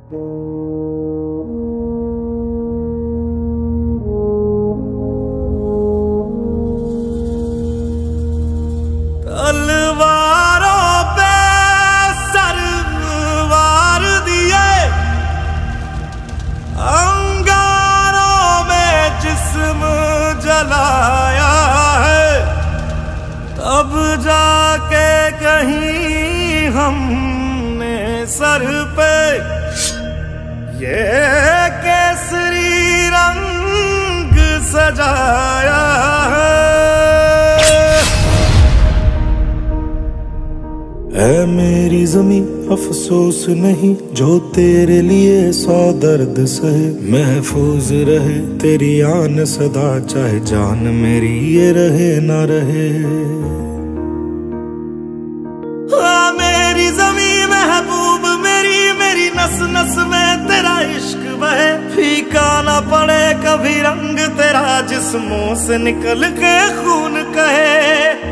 तलवारों पे सरवार दिए, अंगारों में जिस्म जलाया है, तब जाके कहीं हमने सर पे ये केसरी रंग सजाया है। ऐ मेरी जमी अफसोस नहीं जो तेरे लिए 100 दर्द सहे, महफूज रहे तेरी आन सदा चाहे जान मेरी ये रहे ना रहे। मेरी जमी महबूब मेरी, मेरी नस नस में तेरा इश्क बहे, फीका ना पड़े कभी रंग तेरा जिस्मों से निकल के खून कहे।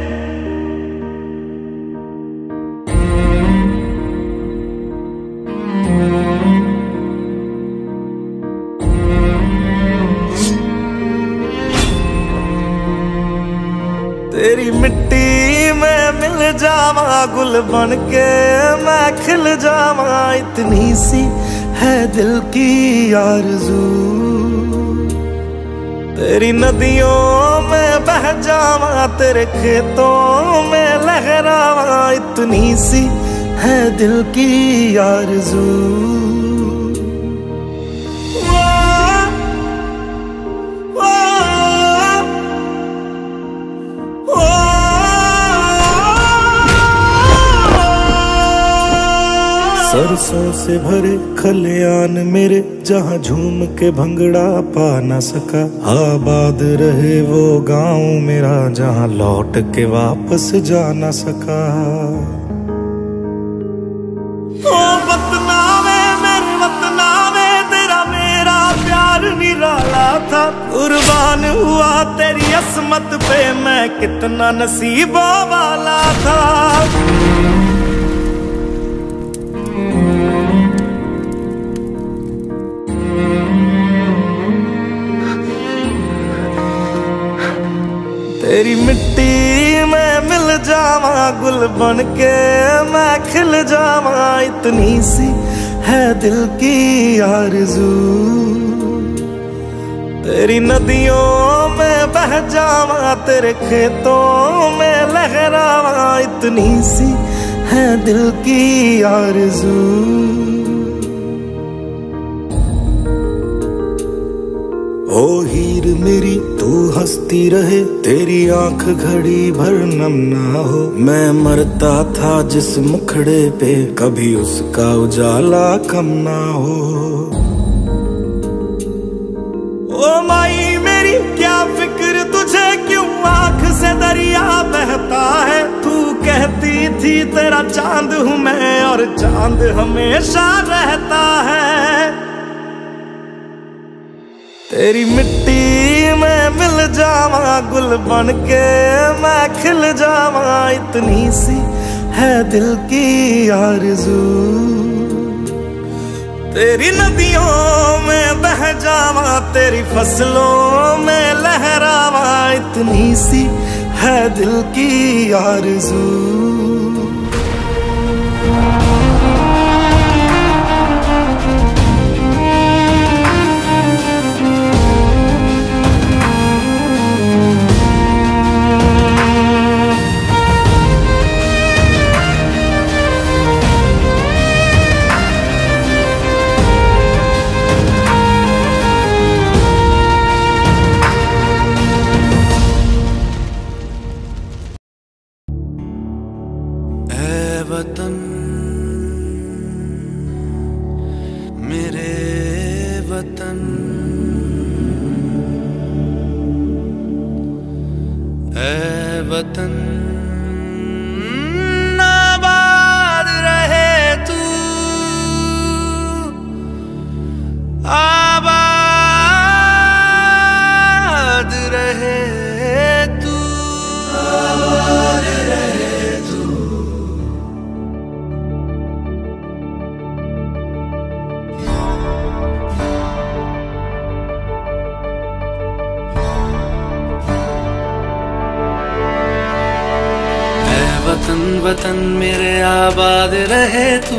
तेरी मिट्टी में मिल जावा गुल बन के मैं खिल जावा, इतनी सी है दिल की आरज़ू। तेरी नदियों में बह जावा तेरे खेतों में लहरावा, इतनी सी है दिल की आरज़ू। सरसों से भरे खलियान मेरे जहाँ झूम के भंगड़ा पा न सका, आबाद रहे वो गांव मेरा जहाँ लौट के वापस जा न सका। ओ वतनावे मेरे वतनावे तेरा मेरा प्यार निराला था, कुर्बान हुआ तेरी असमत पे मैं कितना नसीबों वाला था। तेरी मिट्टी में मिल जावा गुल बन के मैं खिल जावा, इतनी सी है दिल की आरज़ू। तेरी नदियों में बह जावा तेरे खेतों में लहरावा, इतनी सी है दिल की आरज़ू। ओ हीर मेरी तू हंसती रहे तेरी आंख घड़ी भर नम ना हो, मैं मरता था जिस मुखड़े पे कभी उसका उजाला कम ना हो। ओ माई मेरी क्या फिक्र तुझे क्यों आंख से दरिया बहता है, तू कहती थी तेरा चांद हूँ मैं और चांद हमेशा रहता है। तेरी मिट्टी में मिल जावा गुल बन के मैं खिल जावा, इतनी सी है दिल की आरज़ू। तेरी नदियों में बह जावा तेरी फसलों में लहरावा, इतनी सी है दिल की आरज़ू। वतन वतन मेरे आबाद रहे तू,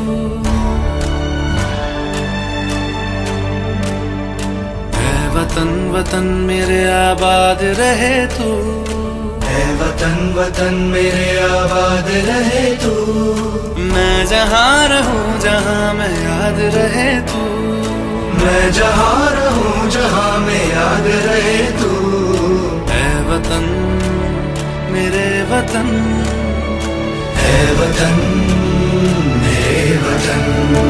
ऐ वतन वतन मेरे आबाद रहे तू, ऐ वतन वतन मेरे आबाद रहे तू। मैं जहाँ रहूं जहाँ मैं याद रहे तू, मैं जहाँ रहूं जहाँ मैं याद रहे तू। ऐ वतन मेरे वतन, ऐ वतन मेरे वतन।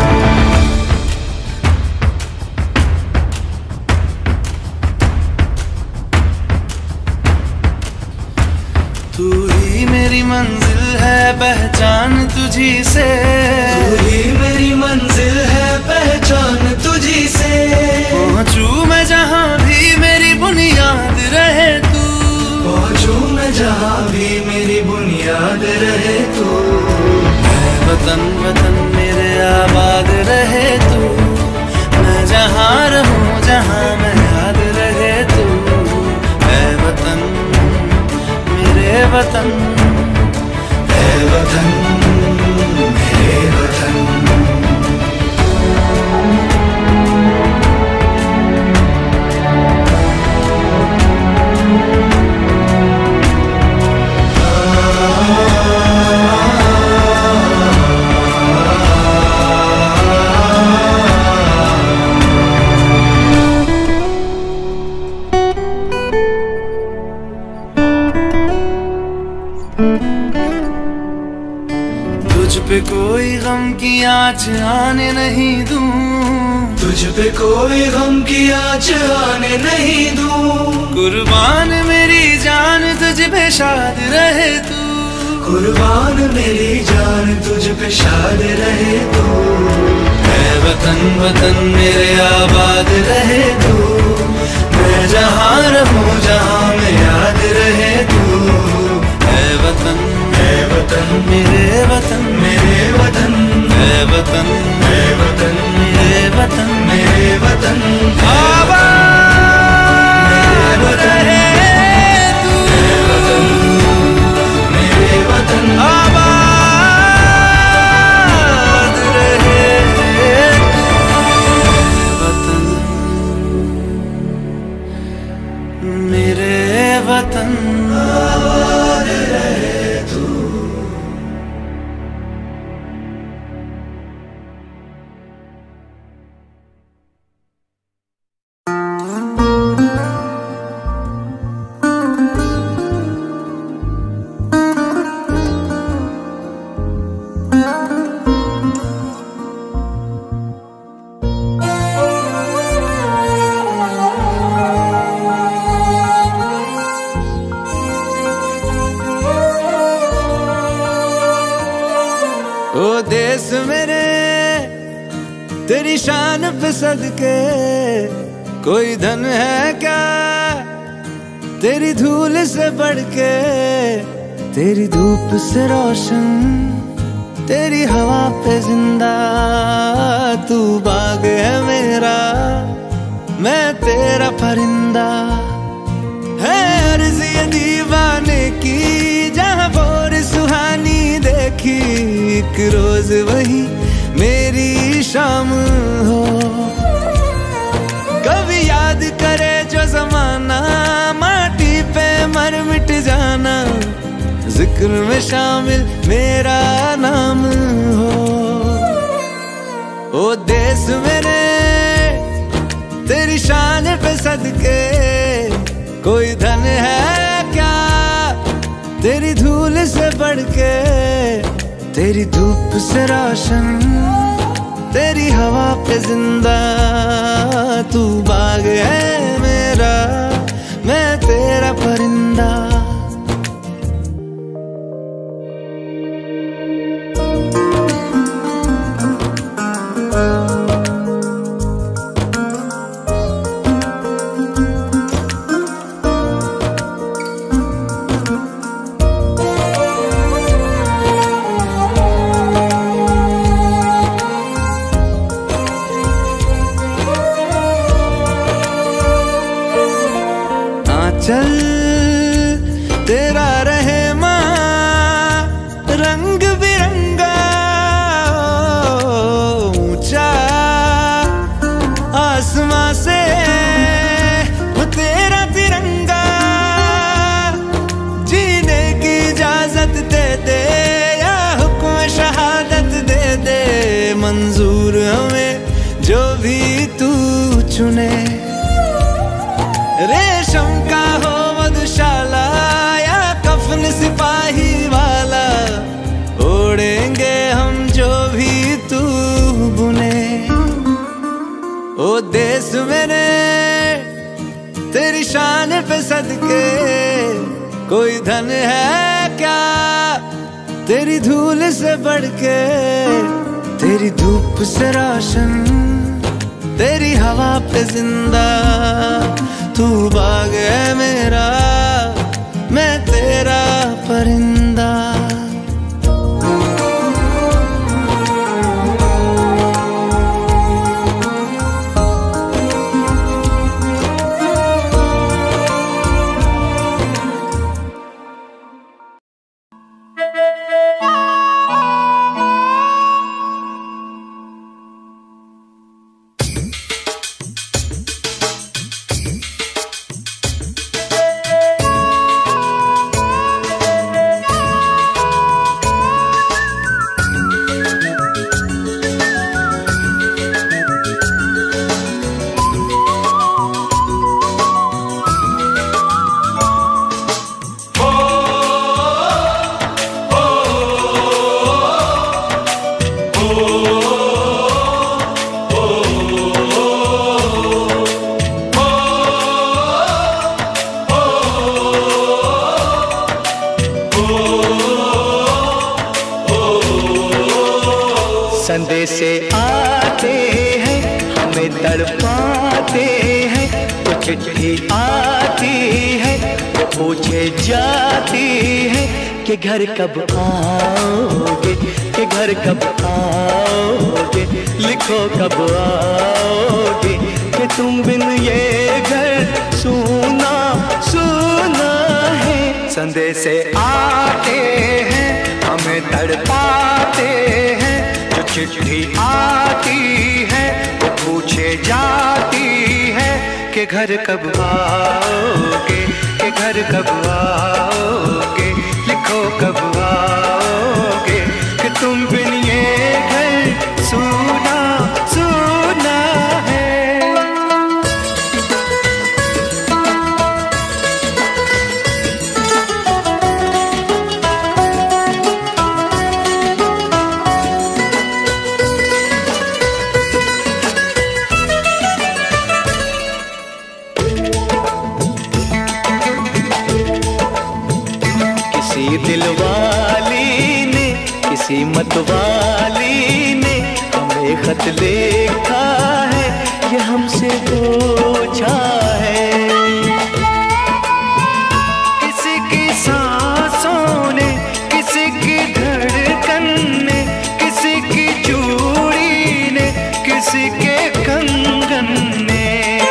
तू ही मेरी मंजिल है पहचान तुझी से, तू ही मेरी मंजिल है पहचान तुझी से। पहुँचूं मैं जहाँ भी मेरी बुनियाद रहे तू, पहुँचूं मैं जहाँ भी मेरी बुनियाद रहे तू। ऐ वतन वतन मेरे आबाद रहे तू, मैं जहाँ रहूं जहाँ मैं याद रहे तू। ऐ वतन मेरे वतन, ऐ वतन मेरे वतन। तुझ पे कोई गम की आँच आने नहीं दूं, तुझ पे कोई गम की आँच आने नहीं दूं। कुर्बान मेरी जान तुझ पे शाद रहे तू, कुर्बान मेरी जान तुझ पे शाद रहे तू। ऐ वतन वतन मेरे आबाद रहे तू, मैं जहाँ रहूं जहाँ मैं याद रहे तू। ऐ वतन मेरे वतन, मेरे वतन, ऐ वतन ऐ वतन मेरे वतन, मेरे वतन। आबाद रहे तू, मेरे वतन, आबाद रहे तू। वतन मेरे वतन, आबाद रहे तू। ओ देश मेरे तेरी शान पे सदके, कोई धन है क्या तेरी धूल से बढ़ के। तेरी धूप से रोशन, तेरी हवा पे जिंदा, तू बाग है मेरा, मैं तेरा परिंदा। है अर्ज़ ये दीवाने की, जहाँ भोर सुहानी देखी, एक रोज वही मेरी शाम हो। कभी याद करे जो जमाना, माटी पे मर मिट जाना, जिक्र में शामिल मेरा नाम हो। ओ देश मेरे तेरी शान पे सदके, कोई धन है क्या तेरी धूल से बढ़ के। तेरी धूप से रोशन, तेरी हवा पे जिंदा, तू बाग है मेरा, मैं तेरा परिंदा। चल चुने, रेशम का हो मधुशाला या कफन सिपाही वाला, ओढ़ेंगे हम जो भी तू बुने। ओ देश मेरे तेरी शान पे सदके, कोई धन है क्या तेरी धूल से बढ़ के। तेरी धूप से रोशन, तेरी हवा पे जिंदा, तू बाग है मेरा, मैं तेरा परिंदा। संदेशे आते हैं हमें तड़पाते हैं, तो चिट्ठी आती है वो पूछे जाती है कि घर कब आओगे, कि घर कब आओगे, लिखो कब आओगे, कि तुम बिन ये घर सूना सूना है। संदेशे आते हैं हमें तड़पाते हैं, चिट्ठी आती है वो पूछे जाती है कि घर कब आओगे, कि घर कब आओगे, लिखो कब आओगे, कि तुम बिन ये घर सूना सूना है। दिलवाली ने किसी मतवाली ने हमें खत लिखा है, ये हमसे पूछा है। किसी की सांसों ने, किसी की धड़कन ने, किसी की चूड़ी ने, किसी के कंगन ने,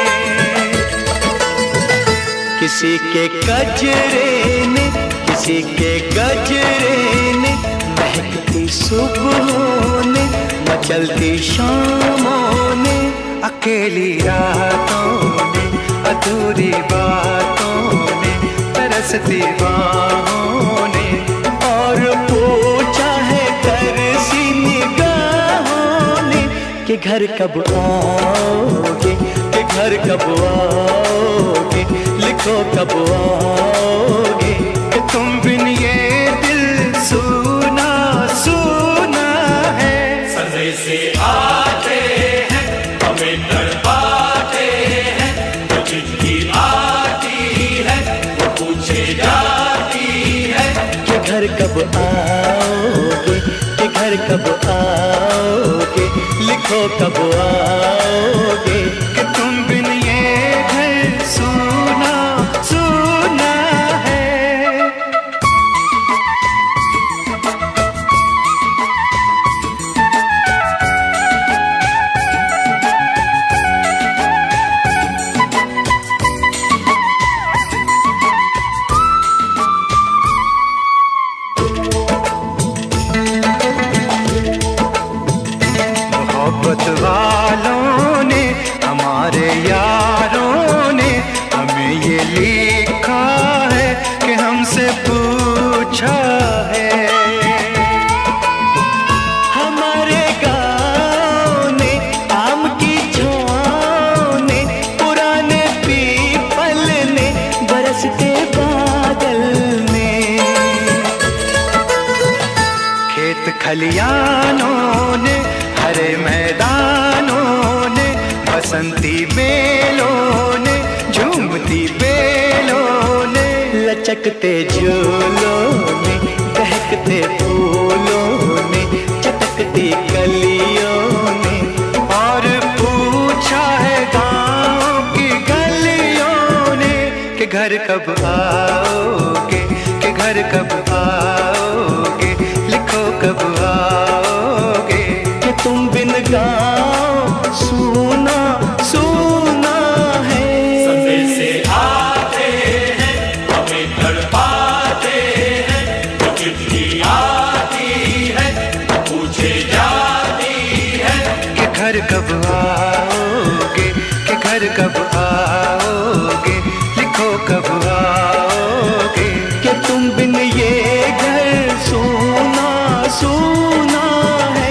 किसी के गजरे ने, किसी के गजरे ने, महकती सुबहों ने, मचलती शामों ने, अकेली रातों ने, अधूरी बातों ने, तरसती बाहों ने, और पूछा है तरसी निगाहों ने कि घर कब आओगे, कि घर कब आओगे, लिखो कब आओगे, तुम बिन ये दिल सूना सूना है। संदेशे आते हैं हमें तड़पाते हैं, तो चिट्ठी आती है वो पूछे जाती है कि घर कब आओगे, कि घर कब आओगे, लिखो कब आओगे, कि तुम बिन ये घर सूना सूना है। मोहब्बत वालों ने, हमारे यारों ने हमें ये लिखा है कि हमसे पूछा है। हमारे गाँव ने, आम की छाँव ने, खलियानों ने, हरे मैदानों ने, बसंती बेलों ने, झूमती बेलों ने, लचकते झूलों ने, दहकते फूलों ने, चटकती कलियों ने, और पूछा है गाँव की गलियों ने कि घर कब आओगे, कि घर कब आओगे, लिखो कब आओगे, कि तुम बिन गाँव सुना सुना है। संदेशे आते हैं हमें तड़पाते हैं, वो चिट्ठी आती है पूछे जाती है कि घर कब आओगे, कि घर कब आओगे, लिखो कब आओगे, कि तुम बिन ये घर सोना सोना है।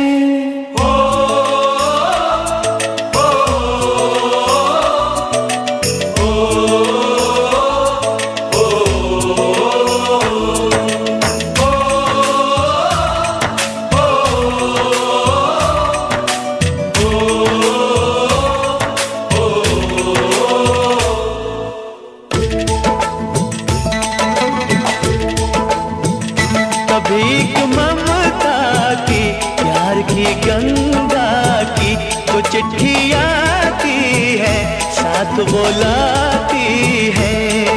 भीख ममता की, प्यार की गंगा की, तो चिट्ठी आती है साथ बुलाती है।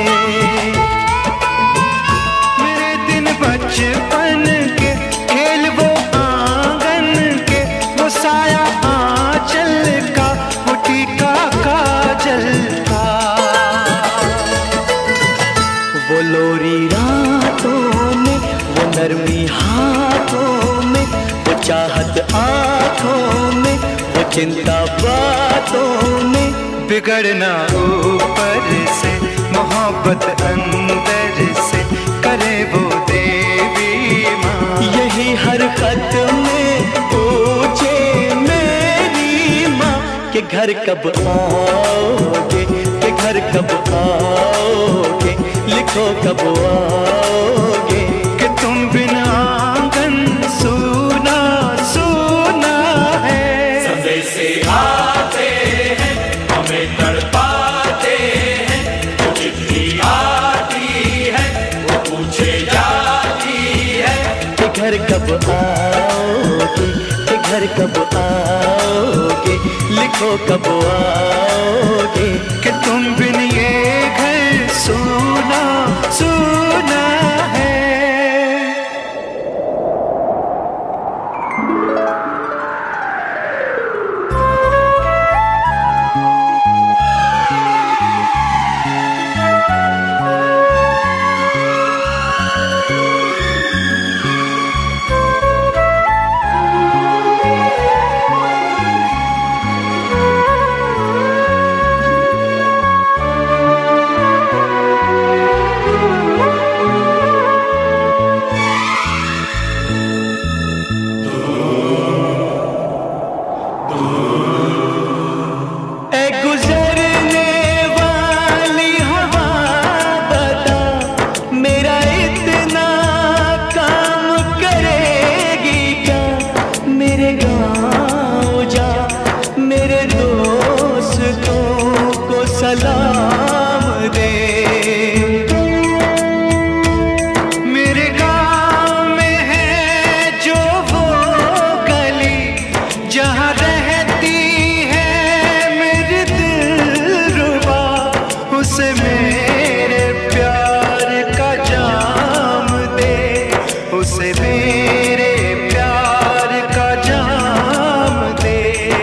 मेरे दिन बचपन के खेल वो आंगन के, वो साया आंचल का, वो टीका काजल का, वो लोरी रातों में, वो नरमी हाथों में, वो चाहत आँखों में, वो चिंता बातों में, बिगड़ना ऊपर से, मोहब्बत अंदर से, करे वो देवी माँ। यही हर खत में पूछे मेरी माँ कि घर कब आओगे, कि घर कब आओगे, लिखो कब आओगे, कि तुम बिना आंगन सुना सुना है। संदेशे आते हैं हमें तड़पाते हैं, वो चिट्ठी आती है वो पूछे जाती है कि घर कब आओगे, कि घर कब आओगे, लिखो कब आओगे, कि तुम बिन ये घर सुना सुना है। सलाम दे। मेरे गाँव में है जो वो गली जहाँ रहती है मेरी दिलरुबा, उसे मेरे प्यार का जाम दे, उसे मेरे प्यार का जाम दे।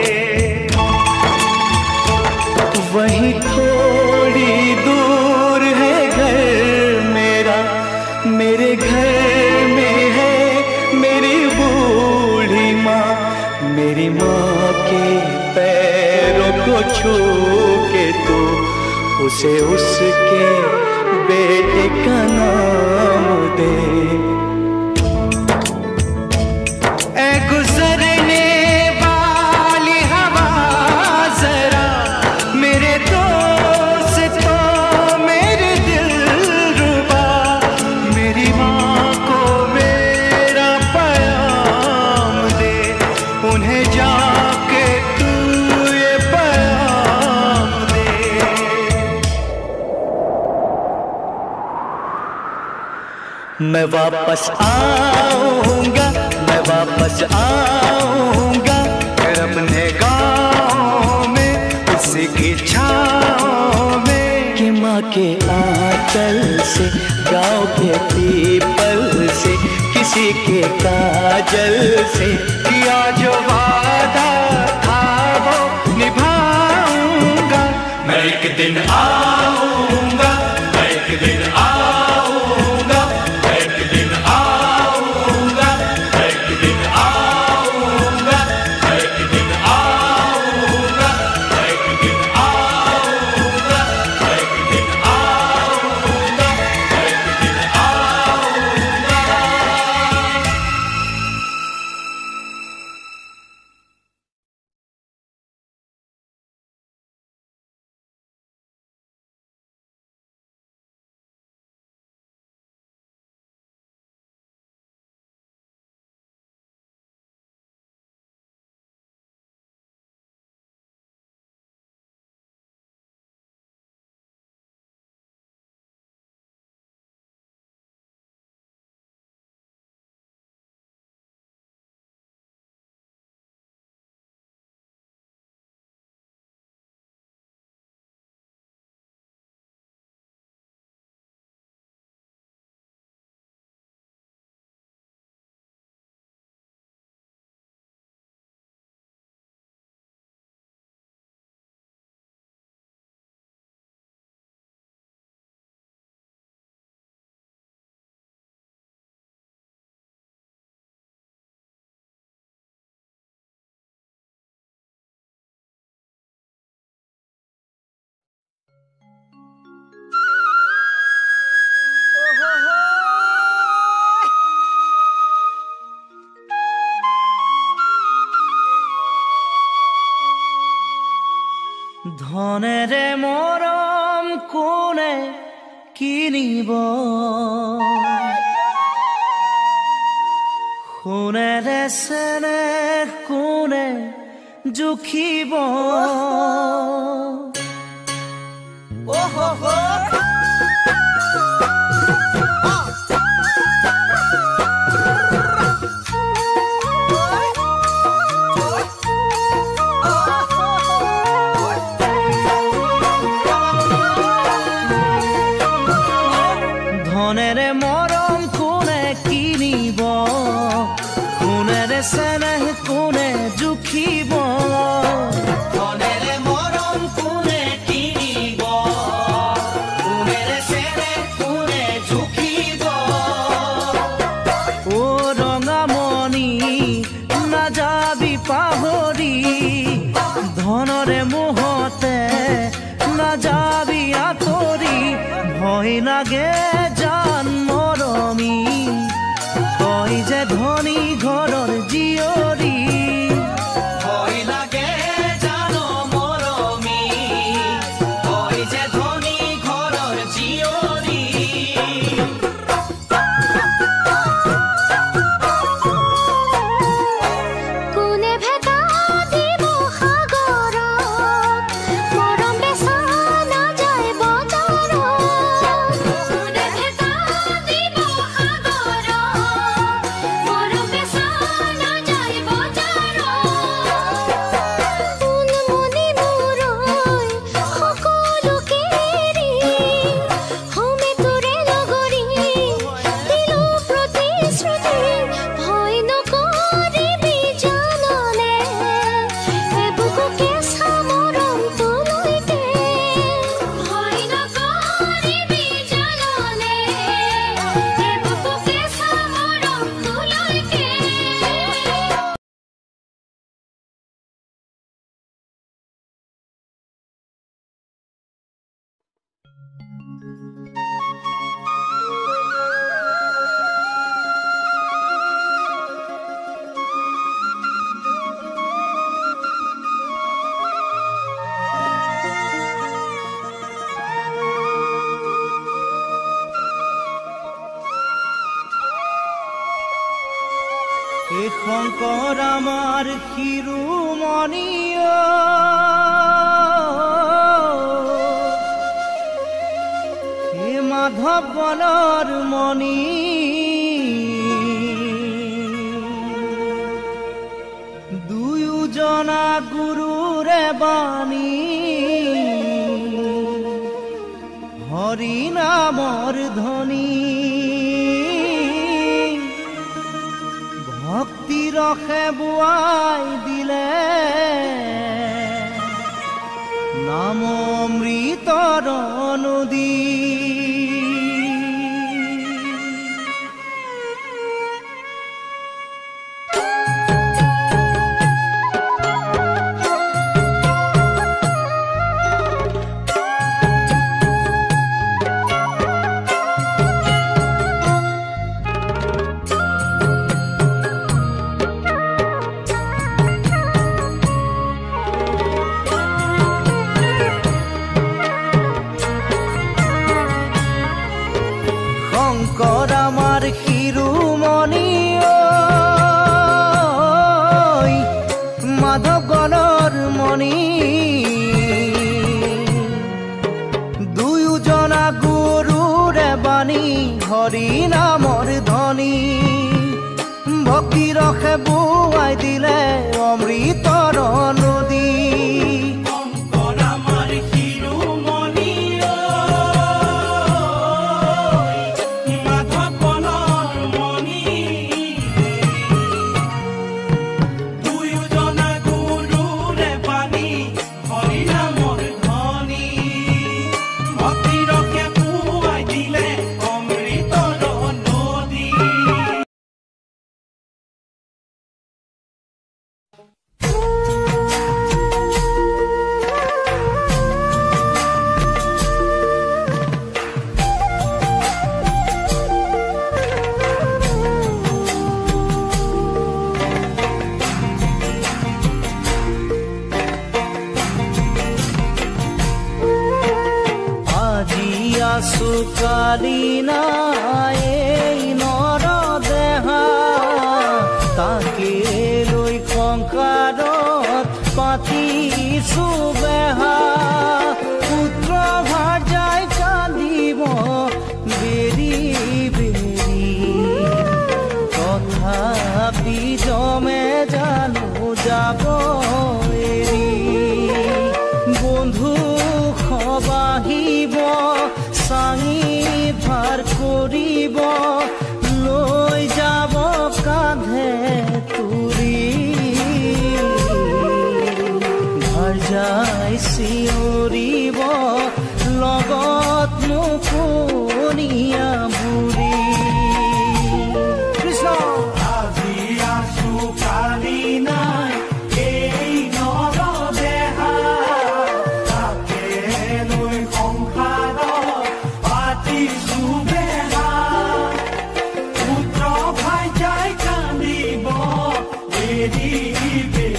वहीं थोड़ी दूर है घर मेरा, मेरे घर में है मेरी बूढ़ी माँ, मेरी माँ के पैरों को छू के तू उसे उसके बेटे का नाम दे। ऐ गुजरने वाली हवा जरा मेरे दोस्तों मेरे दिलरुबा, मेरी माँ को मेरा प्यार मैं वापस आऊंगा, मैं वापस आऊंगा फिर अपने गाँव में उसी की छाँव में। कि माँ के आंचल से, गाँव के पीपल से, किसी के काजल से किया जो वादा था वो निभाऊंगा। मैं एक दिन आऊंगा, मैं एक दिन आऊंगा, मैं एक दिन आऊंगा, मैं एक दिन आऊंगा, मैं एक दिन आऊंगा, मैं एक दिन आऊंगा, मैं एक दिन आऊंगा, मैं एक दिन आऊंगा। ধনেৰে মৰম কোনে কিনিব, সোণেৰে চেনেহ কোনে জুখিব। ধনেৰে মৰম কোনে কিনিব, সোণেৰে চেনেহ কোনে জুখিব। ধনেৰে মৰম কোনে কিনিব, সোণেৰে চেনেহ কোনে জুখিব। অ ৰঙামণি নাযাবি পাহৰি, ধনৰে মোহতে নাযাবি আঁতৰি। ভয় লাগে জান মৰমী, তই যে ধনী ঘৰৰ জীয়ৰী। ভয় লাগে জান মৰমী, তই যে ধনী ঘৰৰ জীয়ৰী। কোনে ভেটা দিব সাগৰত, মৰম বেচা নাযায় বজাৰত। কোনে ভেটা দিব সাগৰত, মৰম বেচা নাযায় বজাৰত। উনমনি মূৰৈ সকলোকে এৰি, হমে তোৰে লগৰী দিলো প্ৰতিশ্ৰুতি। ভয় নকৰিবি জাননে, এবুকু কেঁচা মৰম তোলৈকে। ভয় নকৰিবি জাননে, এবুকু কেঁচা মৰম তোলৈকে। এ শংকৰ আমাৰ শিৰোমণিয়, এ মাধৱ বনৰ মণি দুয়োজনা গুৰুৰে বাণী হৰি নামৰ ধ্বনি ভক্তি ৰসে বোৱাই দিলে নাম অমৃতৰ নদী শংকৰ আমাৰ শিৰোমণি মাধৱ গণৰ মণি দুয়োজনা গুৰুৰে বাণী হৰি নামৰ ধ্বনি ভক্তি ৰসে বোৱাই দিলে অমৃতৰ নদী কালি নাই নৰ দেহা তাকে লৈ সংসাৰত পাতিছো বেহা পুত্ৰ ভাৰ্যাই কান্দিব বেৰি বেৰি তথাপি জমে জানো যাব এৰি বন্ধু সবাহিব চাঙি ভাৰ কৰিব লৈ যাব কাঁধে তুৰি ভাৰ্যাই চিঞৰিব লগত মুকনিয়া বুঢ়ী কৃষ্ণ আজি আছো কালি নাই এই নৰ দেহা তাকে লৈ সংসাৰত পাতিছো বেহা পুত্ৰ ভাৰ্যাই কান্দিব এৰি